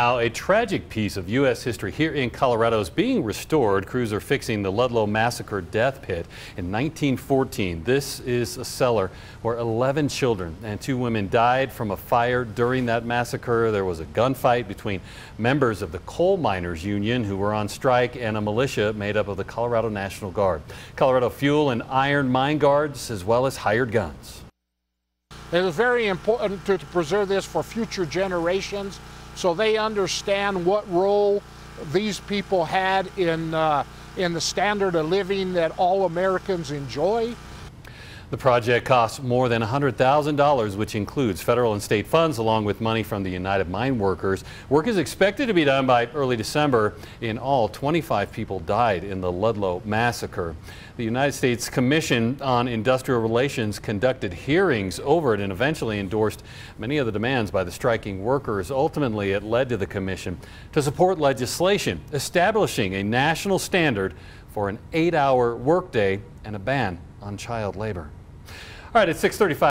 Now, a tragic piece of U.S. history here in Colorado is being restored. Crews are fixing the Ludlow Massacre death pit in 1914. This is a cellar where 11 children and 2 women died from a fire during that massacre. There was a gunfight between members of the coal miners union who were on strike and a militia made up of the Colorado National Guard, Colorado Fuel and Iron Mine Guards, as well as hired guns. It is very important to preserve this for future generations, so they understand what role these people had in the standard of living that all Americans enjoy. The project costs more than $100,000, which includes federal and state funds along with money from the United Mine Workers. Work is expected to be done by early December. In all, 25 people died in the Ludlow Massacre. The United States Commission on Industrial Relations conducted hearings over it and eventually endorsed many of the demands by the striking workers. Ultimately, it led to the commission to support legislation establishing a national standard for an 8-hour workday and a ban on child labor. All right, at 6:35.